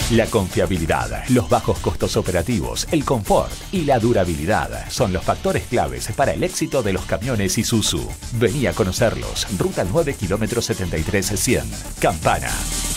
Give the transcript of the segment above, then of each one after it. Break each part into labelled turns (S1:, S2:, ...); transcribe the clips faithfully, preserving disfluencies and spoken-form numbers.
S1: La confiabilidad, los bajos costos operativos, el confort y la durabilidad son los factores claves para el éxito de los camiones Isuzu. Vení a conocerlos. Ruta nueve, kilómetro setenta y tres cien. Campana.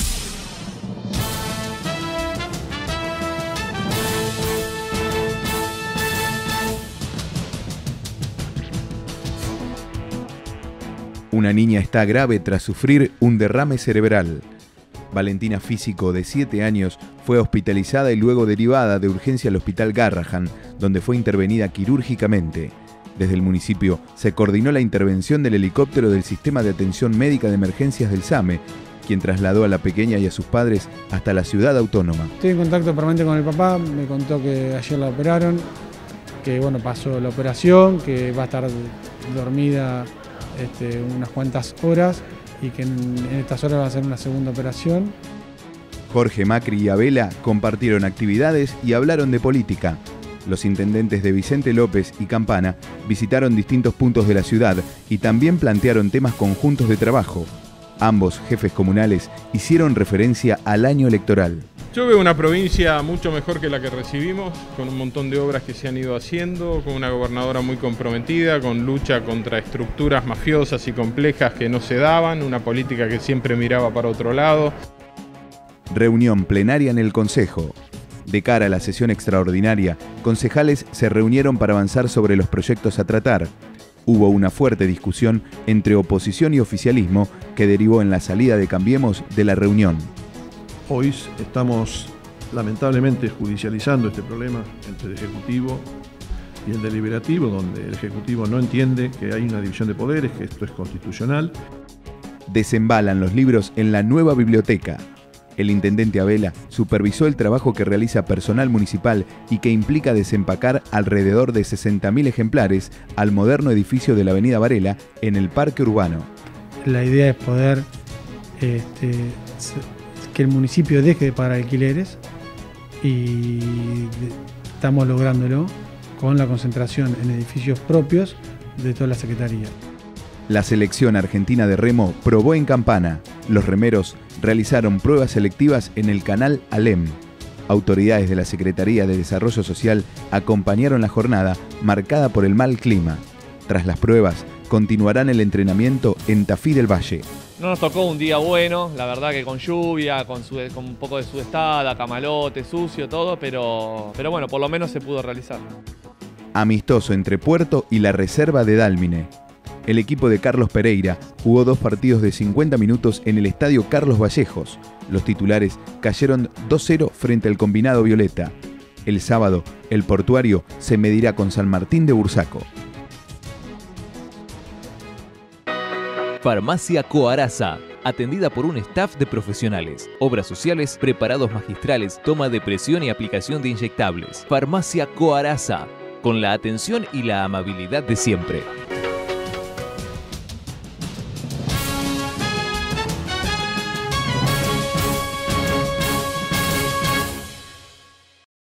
S2: Una niña está grave tras sufrir un derrame cerebral. Valentina Físico, de siete años, fue hospitalizada y luego derivada de urgencia al Hospital Garrahan, donde fue intervenida quirúrgicamente. Desde el municipio se coordinó la intervención del helicóptero del Sistema de Atención Médica de Emergencias del SAME, quien trasladó a la pequeña y a sus padres hasta la ciudad autónoma.
S3: Estoy en contacto permanente con el papá, me contó que ayer la operaron, que bueno, pasó la operación, que va a estar dormida Este, unas cuantas horas y que en, en estas horas va a hacer una segunda operación.
S2: Jorge Macri y Abela compartieron actividades y hablaron de política. Los intendentes de Vicente López y Campana visitaron distintos puntos de la ciudad y también plantearon temas conjuntos de trabajo. Ambos jefes comunales hicieron referencia al año electoral.
S4: Yo veo una provincia mucho mejor que la que recibimos, con un montón de obras que se han ido haciendo, con una gobernadora muy comprometida, con lucha contra estructuras mafiosas y complejas que no se daban, una política que siempre miraba para otro lado.
S2: Reunión plenaria en el Consejo. De cara a la sesión extraordinaria, concejales se reunieron para avanzar sobre los proyectos a tratar. Hubo una fuerte discusión entre oposición y oficialismo que derivó en la salida de Cambiemos de la reunión.
S5: Hoy estamos lamentablemente judicializando este problema entre el Ejecutivo y el Deliberativo, donde el Ejecutivo no entiende que hay una división de poderes, que esto es constitucional.
S2: Desembalan los libros en la nueva biblioteca. El intendente Abela supervisó el trabajo que realiza personal municipal y que implica desempacar alrededor de sesenta mil ejemplares al moderno edificio de la Avenida Varela en el Parque Urbano.
S3: La idea es poder este, que el municipio deje de pagar alquileres y estamos lográndolo con la concentración en edificios propios de toda la Secretaría.
S2: La selección argentina de remo probó en Campana. Los remeros realizaron pruebas selectivas en el canal Alem. Autoridades de la Secretaría de Desarrollo Social acompañaron la jornada marcada por el mal clima. Tras las pruebas, continuarán el entrenamiento en Tafí del Valle.
S6: No nos tocó un día bueno, la verdad que con lluvia, con, su, con un poco de sudestada, camalote, sucio, todo, pero, pero bueno, por lo menos se pudo realizar.
S2: Amistoso entre Puerto y la Reserva de Dálmine. El equipo de Carlos Pereira jugó dos partidos de cincuenta minutos en el estadio Carlos Vallejos. Los titulares cayeron dos cero frente al combinado Violeta. El sábado, el Portuario se medirá con San Martín de Bursaco.
S7: Farmacia Coaraza, atendida por un staff de profesionales. Obras sociales, preparados magistrales, toma de presión y aplicación de inyectables. Farmacia Coaraza, con la atención y la amabilidad de siempre.